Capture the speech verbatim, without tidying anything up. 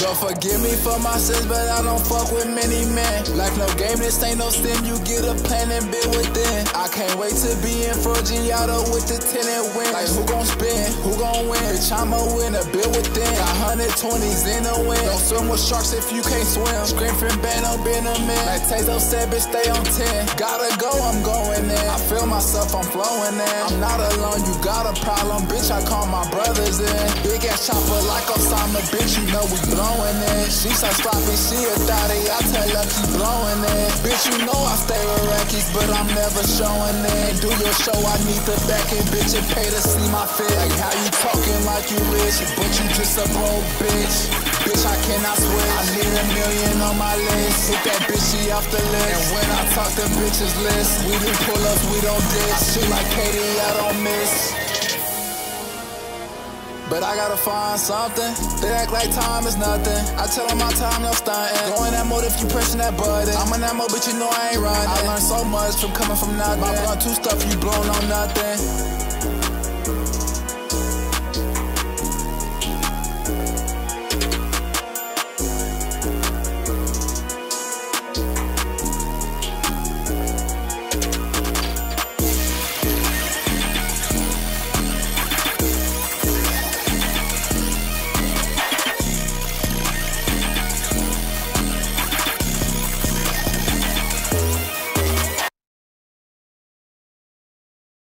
Lord forgive me for my sins, but I don't fuck with many men. Life no game, this ain't no sim, you get a plan and build within. I can't wait to be in Forgiato with the tenant win. Like who gon' spin, who gon' win? Bitch, I'm a winner, build within. Got one hundred twenties in the wind. Don't swim with sharks if you can't swim. Scream from band up in a man. Like Tazo said, bitch, stay on ten. Gotta go, I'm going in. I feel myself, I'm flowing in. I'm not alone, you got a problem, bitch, I call my brothers in. Big ass chopper like Osama, bitch, you know we blowing it. She so sloppy, she a thotty, I tell her keep blowing it. Bitch, you know I stay with Rackies, but I'm never showing it. Do your show, I need the back end, bitch, and pay to see my fit. Like how you talking like you rich, but you just a broke bitch. Bitch, I cannot switch, I need a million on my list. Hit that bitch, she off the list. And when I talk to bitches list, we do pull-ups, we don't dish. I shoot like Katie, I don't miss. But I gotta find something. They act like time is nothing. I tell them my time, no stunting. Go in that mode if you pressing that button. I'm in that mode, but you know I ain't running. I learned so much from coming from nothing. My blunt two stuff, you blown on nothing.